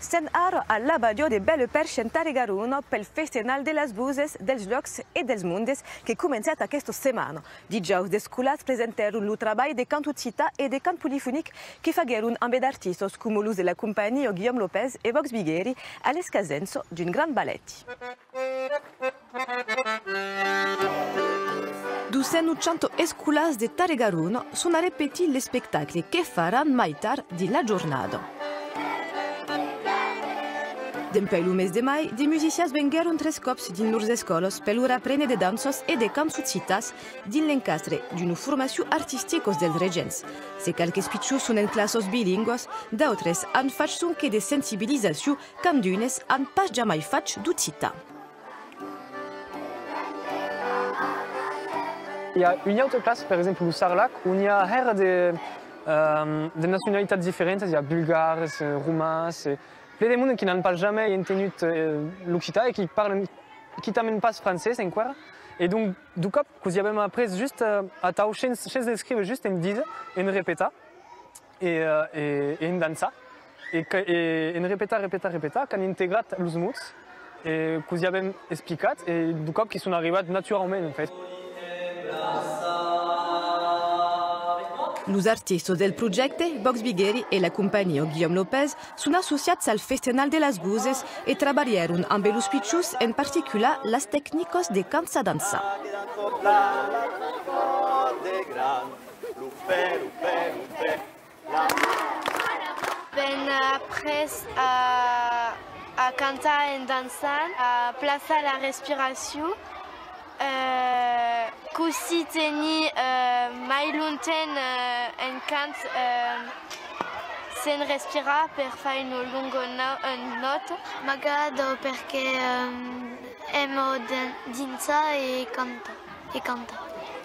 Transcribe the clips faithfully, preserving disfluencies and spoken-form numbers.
sen aro all'Abadio de Belle Perche in Targaruno per il Festival de las Buses, dels Locs e dels Mundes che è cominciato questa settimana. Di già le scuole presentarono il lavoro di canto città e di canto polifonico che faranno amb artisti come l'uso della compagnia Guillaume Lopez e Vox Bigheri all'escasenzo di un gran balletti. duecento esculas de Targaruno sono ripetiti gli spettacoli che faranno mai tardi la giornata. Dentro il mese de mai, di musicians vengono tre cops din lors escolas per l'ora prene de danzos e de canzucitas din l'encastre di una formazione artistica del Regens. Se qualche spicciu sono in classes bilingues, d'altres han fac sonche de sensibilisation candunes han pas jamais fac du città. Il y a une autre classe, par exemple, au Sarlac, où il y a her de, euh, de nationalités différentes. Il y a bulgares, roumains, plein de monde qui n'ont pas jamais entendu euh, l'Occitan et qui parlent, qui t'amènent pas français encore. Et donc, du coup, vous avez appris juste à taucher, chez d'écrire juste une dise, une répéta et, euh, et, et une dansa. Et, et une répéta, répéta, répéta, qu'on intègre les mots et que vous avez expliqué et du coup, qui sont arrivés naturellement en fait. Los artistas del progetto, Vox Bigheri e la compagnia Guillaume Lopez, sono associati al Festival de las Buses e trabajaron amb los pichus, en particular las técnicas de cansa danza. Ben après à, à cantar et danser, à placer la respiration. Uh, così teni uh, mai lontano uh, in canto uh, sen respirare per fare una lunga no nota. Magari perché um, amo danzare e cantare. E canta.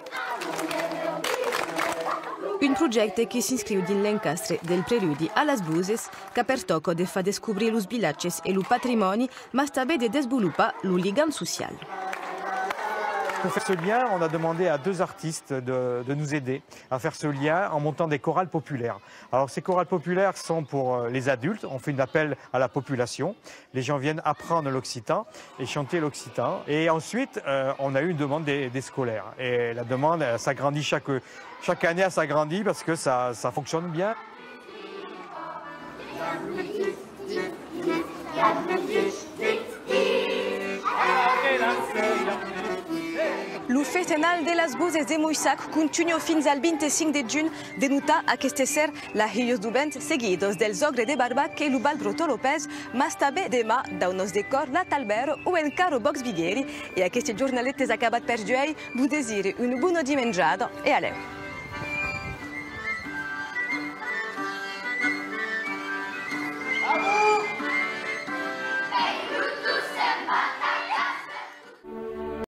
Un progetto che si iscrive nell'encastre del Preludi a las Buses, che per tocco de fa descobrir los villages e lo patrimonio, ma també de sviluppa lo ligam social. Pour faire ce lien, on a demandé à deux artistes de, de nous aider à faire ce lien en montant des chorales populaires. Alors ces chorales populaires sont pour les adultes, on fait un appel à la population. Les gens viennent apprendre l'occitan et chanter l'occitan. Et ensuite, euh, on a eu une demande des, des scolaires. Et la demande s'agrandit chaque, chaque année, elle s'agrandit parce que ça, ça fonctionne bien. Il Festival de las Buses de Moissac continua fins al venticinc de juny, denuta aquesta ser la Hillos du Vent, seguidos del Zogre de Barbac e l'Ubal Broto Lopez, mas també demà d'unos decor la Talbero o encara Vox Bigheri. E aquestes jornaletes acabat per juei, vous desire una bona dimenjada e aleu.